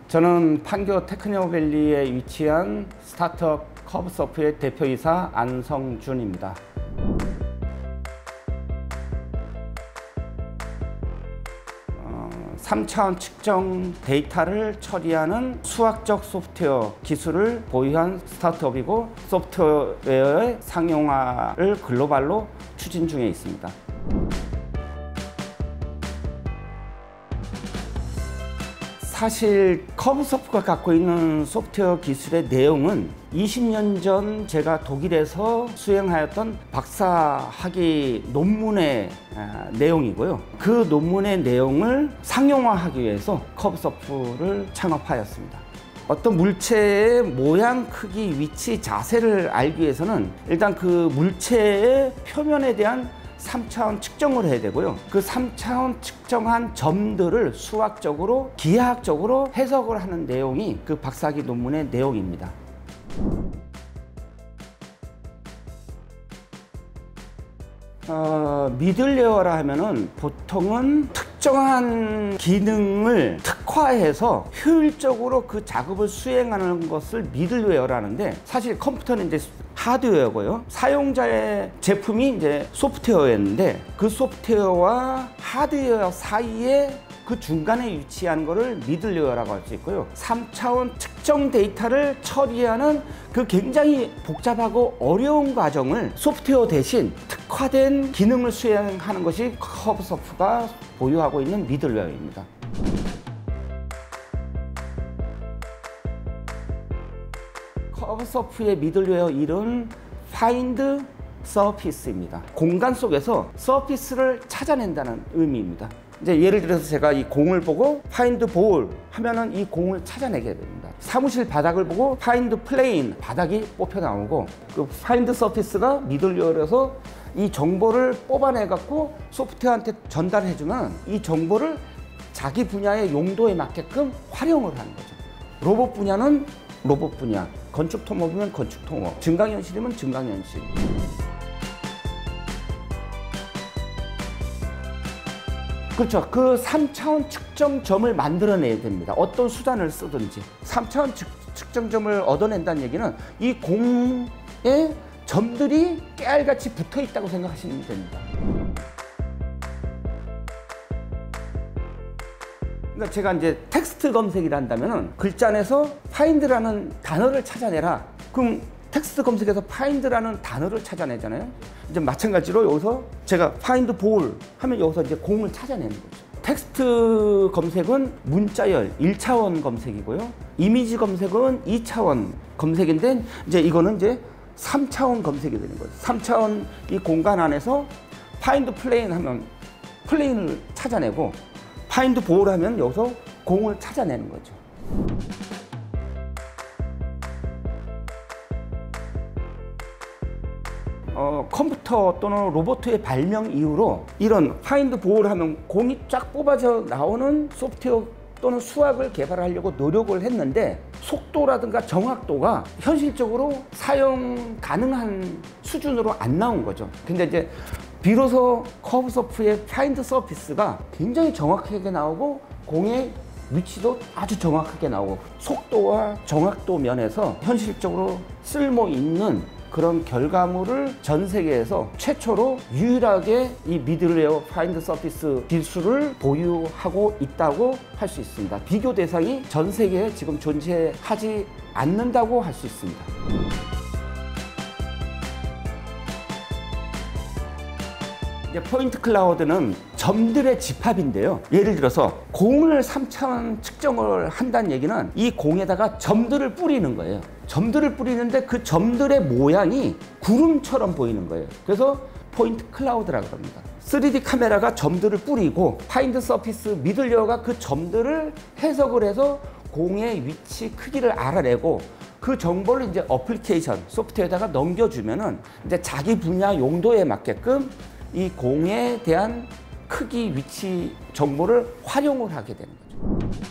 저는 판교 테크노밸리에 위치한 스타트업 커브서프의 대표이사 안성준입니다. (3차원) 측정 데이터를 처리하는 수학적 소프트웨어 기술을 보유한 스타트업이고, 소프트웨어의 상용화를 글로벌로 추진 중에 있습니다. 사실 커브서프가 갖고 있는 소프트웨어 기술의 내용은 20년 전 제가 독일에서 수행하였던 박사학위 논문의 내용이고요. 그 논문의 내용을 상용화하기 위해서 커브서프를 창업하였습니다. 어떤 물체의 모양, 크기, 위치, 자세를 알기 위해서는 일단 그 물체의 표면에 대한 3차원 측정을 해야 되고요. 그 3차원 측정한 점들을 수학적으로, 기하학적으로 해석을 하는 내용이 그 박사학위 논문의 내용입니다. 미들레어라 하면은 보통은 특정한 기능을 특화해서 효율적으로 그 작업을 수행하는 것을 미들웨어라 하는데, 사실 컴퓨터는 이제 하드웨어고요. 사용자의 제품이 이제 소프트웨어였는데, 그 소프트웨어와 하드웨어 사이에 그 중간에 위치한 것을 미들웨어라고 할 수 있고요. 3차원 측정 데이터를 처리하는 그 굉장히 복잡하고 어려운 과정을 소프트웨어 대신 특화된 기능을 수행하는 것이 커브서프가 보유하고 있는 미들웨어입니다. 커브서프의 미들웨어 이름은 파인드 서피스입니다. 공간 속에서 서피스를 찾아낸다는 의미입니다. 이제 예를 들어서 제가 이 공을 보고 파인드 볼 하면은 이 공을 찾아내게 됩니다. 사무실 바닥을 보고 파인드 플레인, 바닥이 뽑혀 나오고, 그 파인드 서피스가 미들웨어라서 이 정보를 뽑아내 갖고 소프트웨어한테 전달해 주면 이 정보를 자기 분야의 용도에 맞게끔 활용을 하는 거죠. 로봇 분야는 로봇 분야, 건축 토목이면 건축 토목, 증강현실이면 증강현실. 그렇죠. 그 3차원 측정점을 만들어내야 됩니다. 어떤 수단을 쓰든지. 3차원 측정점을 얻어낸다는 얘기는 이 공에 점들이 깨알같이 붙어 있다고 생각하시면 됩니다. 그러니까 제가 이제 텍스트 검색을 한다면은 글자 안에서 find라는 단어를 찾아내라. 그럼 텍스트 검색에서 find라는 단어를 찾아내잖아요. 이제 마찬가지로 여기서 제가 find ball 하면 여기서 이제 공을 찾아내는 거죠. 텍스트 검색은 문자열 1차원 검색이고요. 이미지 검색은 2차원 검색인데, 이제 이거는 이제 3차원 검색이 되는 거예요. 3차원 이 공간 안에서 find plane 하면 플레인을 찾아내고, find ball 하면 여기서 공을 찾아내는 거죠. 컴퓨터 또는 로봇의 발명 이후로 이런 파인드 볼 하면 공이 쫙 뽑아져 나오는 소프트웨어 또는 수학을 개발하려고 노력을 했는데, 속도라든가 정확도가 현실적으로 사용 가능한 수준으로 안 나온 거죠. 근데 이제 비로소 커브서프의 파인드 서피스가 굉장히 정확하게 나오고, 공의 위치도 아주 정확하게 나오고, 속도와 정확도 면에서 현실적으로 쓸모 있는 그런 결과물을 전 세계에서 최초로 유일하게 이 미들웨어 파인드 서피스 기술을 보유하고 있다고 할 수 있습니다. 비교 대상이 전 세계에 지금 존재하지 않는다고 할 수 있습니다. 이제 포인트 클라우드는 점들의 집합인데요. 예를 들어서 공을 3차원 측정을 한다는 얘기는 이 공에다가 점들을 뿌리는 거예요. 점들을 뿌리는데 그 점들의 모양이 구름처럼 보이는 거예요. 그래서 포인트 클라우드라고 합니다. 3D 카메라가 점들을 뿌리고, 파인드 서피스 미들웨어가 그 점들을 해석을 해서 공의 위치, 크기를 알아내고, 그 정보를 이제 어플리케이션, 소프트웨어에다가 넘겨주면은 이제 자기 분야 용도에 맞게끔 이 공에 대한 크기, 위치 정보를 활용을 하게 되는 거죠.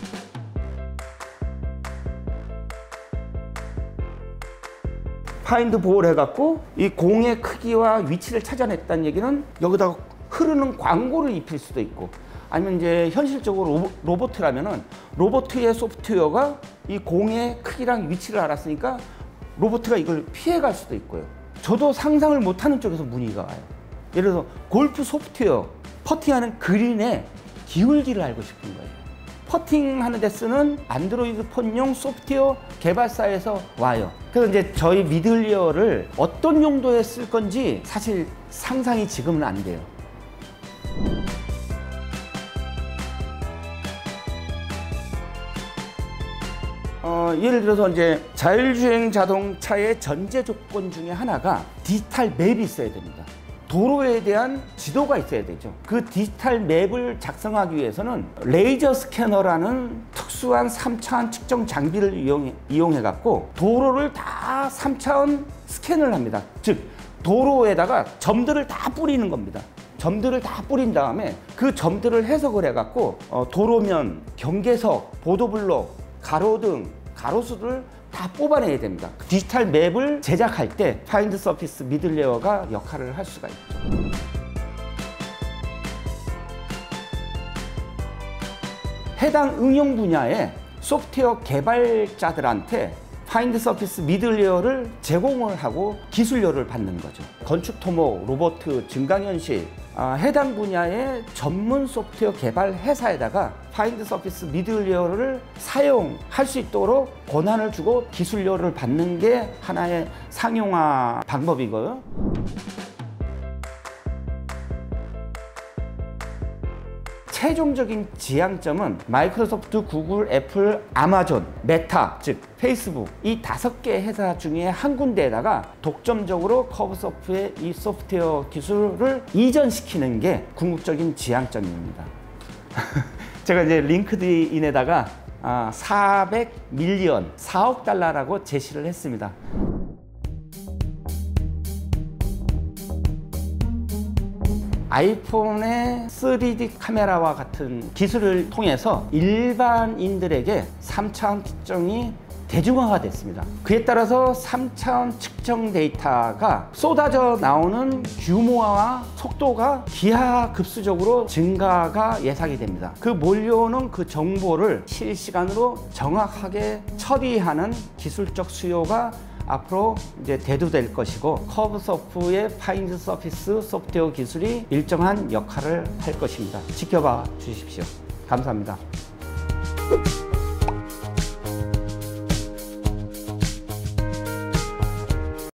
파인드 볼 해갖고 이 공의 크기와 위치를 찾아냈다는 얘기는 여기다가 흐르는 광고를 입힐 수도 있고, 아니면 이제 현실적으로 로봇이라면은 로봇의 소프트웨어가 이 공의 크기랑 위치를 알았으니까 로봇가 이걸 피해갈 수도 있고요. 저도 상상을 못하는 쪽에서 문의가 와요. 예를 들어서 골프 소프트웨어, 퍼팅하는 그린의 기울기를 알고 싶은 거예요. 퍼팅하는 데 쓰는 안드로이드 폰용 소프트웨어 개발사에서 와요. 그래서 이제 저희 미들웨어를 어떤 용도에 쓸 건지 사실 상상이 지금은 안 돼요. 예를 들어서 이제 자율주행 자동차의 전제 조건 중에 하나가 디지털 맵이 있어야 됩니다. 도로에 대한 지도가 있어야 되죠. 그 디지털 맵을 작성하기 위해서는 레이저 스캐너라는 특수한 3차원 측정 장비를 이용해 갖고 도로를 다 3차원 스캔을 합니다. 즉 도로에다가 점들을 다 뿌리는 겁니다. 점들을 다 뿌린 다음에 그 점들을 해석을 해 갖고 도로면, 경계석, 보도블록, 가로등, 가로수를 다 뽑아내야 됩니다. 디지털 맵을 제작할 때 파인드 서피스 미들웨어가 역할을 할 수가 있죠. 해당 응용 분야의 소프트웨어 개발자들한테 파인드 서피스 미들웨어를 제공을 하고 기술료를 받는 거죠. 건축 토목, 로봇, 증강현실 해당 분야의 전문 소프트웨어 개발 회사에다가 파인드 서피스 미들웨어를 사용할 수 있도록 권한을 주고 기술료를 받는 게 하나의 상용화 방법이고요. 최종적인 지향점은 마이크로소프트, 구글, 애플, 아마존, 메타, 즉 페이스북 이 5개 회사 중에 한 군데에다가 독점적으로 커브소프트의 이 소프트웨어 기술을 이전시키는 게 궁극적인 지향점입니다. 제가 이제 링크드인에다가 400밀리언, 4억 달러라고 제시를 했습니다. 아이폰의 3D 카메라와 같은 기술을 통해서 일반인들에게 3차원 측정이 대중화가 됐습니다. 그에 따라서 3차원 측정 데이터가 쏟아져 나오는 규모와 속도가 기하급수적으로 증가가 예상이 됩니다. 그 몰려오는 그 정보를 실시간으로 정확하게 처리하는 기술적 수요가 앞으로 이제 대두될 것이고 커브소프트의 파인드 서피스 소프트웨어 기술이 일정한 역할을 할 것입니다. 지켜봐 주십시오. 감사합니다.